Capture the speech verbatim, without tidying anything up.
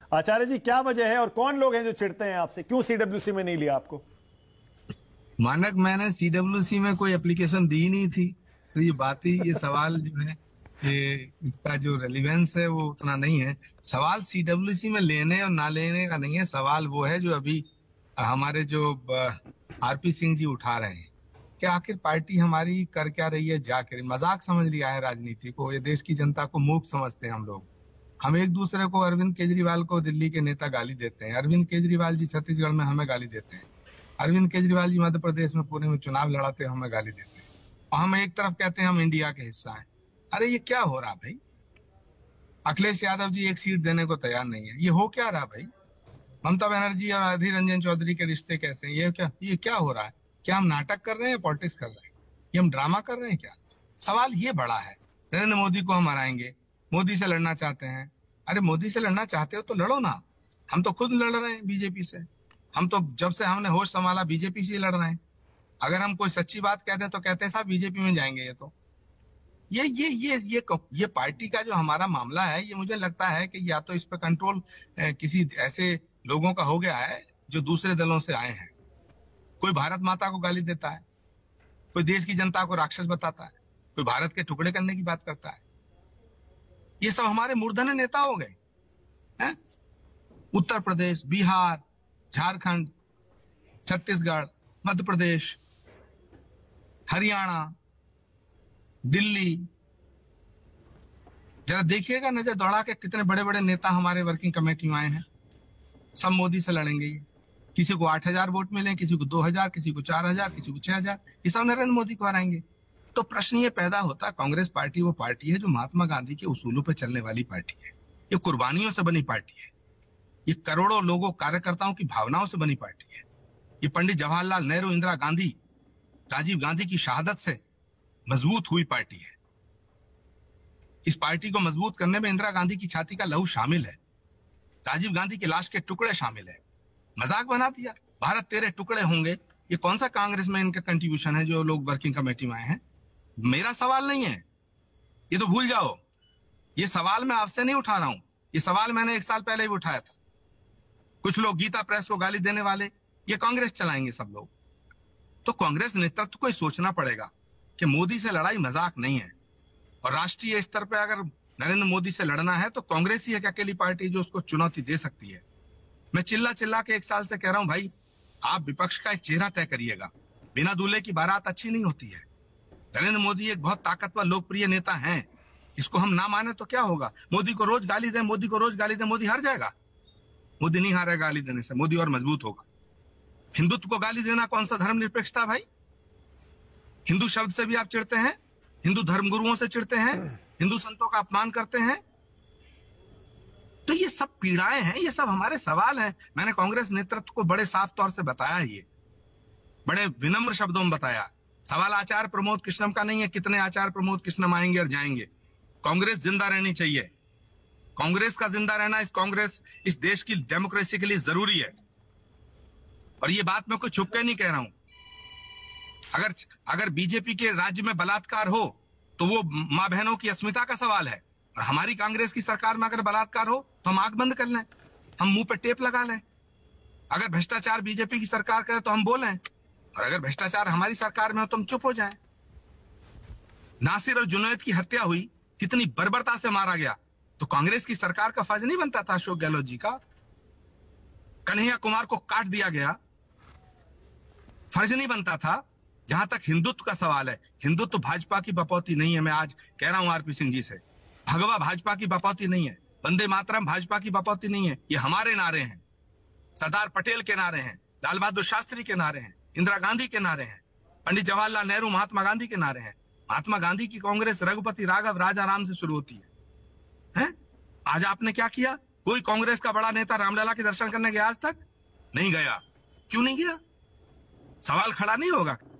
आचार्य जी, क्या वजह है और कौन लोग हैं जो चिढ़ते हैं आपसे? क्यों सीडब्ल्यूसी में नहीं लिया आपको? मानक, मैंने सीडब्ल्यूसी में कोई एप्लीकेशन दी नहीं थी, तो ये बात ही, ये सवाल जो है, ये इसका जो रेलिवेंस है वो उतना नहीं है। सवाल सीडब्ल्यूसी में लेने और ना लेने का नहीं है, सवाल वो है जो अभी हमारे जो आरपी सिंह जी उठा रहे हैं कि आखिर पार्टी हमारी कर क्या रही है, जा कर मजाक समझ लिया है राजनीति को। ये देश की जनता को मूर्ख समझते हैं हम लोग। हम एक दूसरे को, अरविंद केजरीवाल को दिल्ली के नेता गाली देते हैं, अरविंद केजरीवाल जी छत्तीसगढ़ में हमें गाली देते हैं, अरविंद केजरीवाल जी मध्य प्रदेश में पुणे में चुनाव लड़ाते हैं, हमें गाली देते हैं, और हम एक तरफ कहते हैं हम इंडिया के हिस्सा हैं। अरे ये क्या हो रहा भाई? अखिलेश यादव जी एक सीट देने को तैयार नहीं है, ये हो क्या रहा भाई? ममता बनर्जी और अधीर रंजन चौधरी के रिश्ते कैसे हैं? ये क्या ये क्या हो रहा है? क्या हम नाटक कर रहे हैं, पॉलिटिक्स कर रहे हैं, ये हम ड्रामा कर रहे हैं क्या? सवाल ये बड़ा है। नरेंद्र मोदी को हम हराएंगे, मोदी से लड़ना चाहते हैं। अरे मोदी से लड़ना चाहते हो तो लड़ो ना, हम तो खुद लड़ रहे हैं बीजेपी से। हम तो जब से हमने होश संभाला बीजेपी से लड़ रहे हैं। अगर हम कोई सच्ची बात कहते हैं तो कहते हैं साहब बीजेपी में जाएंगे। ये तो ये ये ये ये ये पार्टी का जो हमारा मामला है, ये मुझे लगता है कि या तो इस पर कंट्रोल किसी ऐसे लोगों का हो गया है जो दूसरे दलों से आए हैं। कोई भारत माता को गाली देता है, कोई देश की जनता को राक्षस बताता है, कोई भारत के टुकड़े करने की बात करता है। ये सब हमारे मूर्धन्य नेता हो गए हैं। उत्तर प्रदेश, बिहार, झारखंड, छत्तीसगढ़, मध्य प्रदेश, हरियाणा, दिल्ली, जरा देखिएगा नजर दौड़ा के कितने बड़े बड़े नेता हमारे वर्किंग कमेटी में आए हैं। सब मोदी से लड़ेंगे। ये किसी को आठ हजार वोट मिले, किसी को दो हजार, किसी को चार हजार, किसी को छह हजार, ये सब नरेंद्र मोदी को हराएंगे। तो प्रश्न ये पैदा होता, कांग्रेस पार्टी वो पार्टी है जो महात्मा गांधी के उसूलों पर चलने वाली पार्टी है। ये कुर्बानियों से बनी पार्टी है। ये करोड़ों लोगों, कार्यकर्ताओं की भावनाओं से बनी पार्टी है। ये पंडित जवाहरलाल नेहरू, इंदिरा गांधी, राजीव गांधी की शहादत से मजबूत हुई पार्टी है। इस पार्टी को मजबूत करने में इंदिरा गांधी की छाती का लहू शामिल है, राजीव गांधी की लाश के टुकड़े शामिल है। मजाक बना दिया, भारत तेरे टुकड़े होंगे। ये कौन सा कांग्रेस में इनका कंट्रीब्यूशन है जो लोग वर्किंग कमेटी में आए हैं? मेरा सवाल नहीं है, ये तो भूल जाओ। ये सवाल मैं आपसे नहीं उठा रहा हूं, ये सवाल मैंने एक साल पहले ही उठाया था। कुछ लोग गीता प्रेस को गाली देने वाले, ये कांग्रेस चलाएंगे सब लोग। तो कांग्रेस नेतृत्व को सोचना पड़ेगा कि मोदी से लड़ाई मजाक नहीं है। और राष्ट्रीय स्तर पर अगर नरेंद्र मोदी से लड़ना है तो कांग्रेस ही एक अकेली पार्टी जो उसको चुनौती दे सकती है। मैं चिल्ला चिल्ला के एक साल से कह रहा हूं भाई, आप विपक्ष का एक चेहरा तय करिएगा। बिना दूल्हे की बारात अच्छी नहीं होती है। नरेंद्र मोदी एक बहुत ताकतवर लोकप्रिय नेता हैं, इसको हम ना माने तो क्या होगा? मोदी को रोज गाली दें, मोदी को रोज गाली दें, मोदी हार जाएगा? मोदी नहीं हारेगा गाली देने से, मोदी और मजबूत होगा। हिंदुत्व को गाली देना कौन सा धर्मनिरपेक्षता भाई? हिंदू शब्द से भी आप चिढ़ते हैं, हिंदू धर्मगुरुओं से चिढ़ते हैं, हिंदू संतों का अपमान करते हैं। तो ये सब पीड़ाएं हैं, ये सब हमारे सवाल हैं। मैंने कांग्रेस नेतृत्व को बड़े साफ तौर से बताया, ये बड़े विनम्र शब्दों में बताया। सवाल आचार्य प्रमोद कृष्णम का नहीं है, कितने आचार्य प्रमोद कृष्णम आएंगे और जाएंगे। कांग्रेस जिंदा रहनी चाहिए। कांग्रेस का जिंदा रहना, इस कांग्रेस इस देश की डेमोक्रेसी के लिए जरूरी है। और ये बात मैं कोई छुप के नहीं कह रहा हूं। अगर अगर बीजेपी के राज्य में बलात्कार हो तो वो मां बहनों की अस्मिता का सवाल है, और हमारी कांग्रेस की सरकार में अगर बलात्कार हो तो हम आंख बंद कर लें, हम मुंह पे टेप लगा लें। अगर भ्रष्टाचार बीजेपी की सरकार करे तो हम बोलें, और अगर भ्रष्टाचार हमारी सरकार में हो तो हम चुप हो जाएं। नासिर और जुनैद की हत्या हुई, कितनी बर्बरता से मारा गया, तो कांग्रेस की सरकार का फर्ज नहीं बनता था अशोक गहलोत जी का? कन्हैया कुमार को काट दिया गया, फर्ज नहीं बनता था? जहां तक हिंदुत्व का सवाल है, हिंदुत्व भाजपा की बपौती नहीं है। मैं आज कह रहा हूं आरपी सिंह जी से, भगवा भाजपा की बपौती नहीं है, वंदे मातरम भाजपा की बपौती नहीं है। ये हमारे नारे हैं, सरदार पटेल के नारे हैं, लाल बहादुर शास्त्री के नारे हैं, इंदिरा गांधी के नारे हैं, पंडित जवाहरलाल नेहरू, महात्मा गांधी के नारे हैं। महात्मा गांधी की कांग्रेस रघुपति राघव राजा राम से शुरू होती है, है? आज आपने क्या किया? कोई कांग्रेस का बड़ा नेता रामलला के दर्शन करने गया आज तक? नहीं गया। क्यों नहीं गया? सवाल खड़ा नहीं होगा?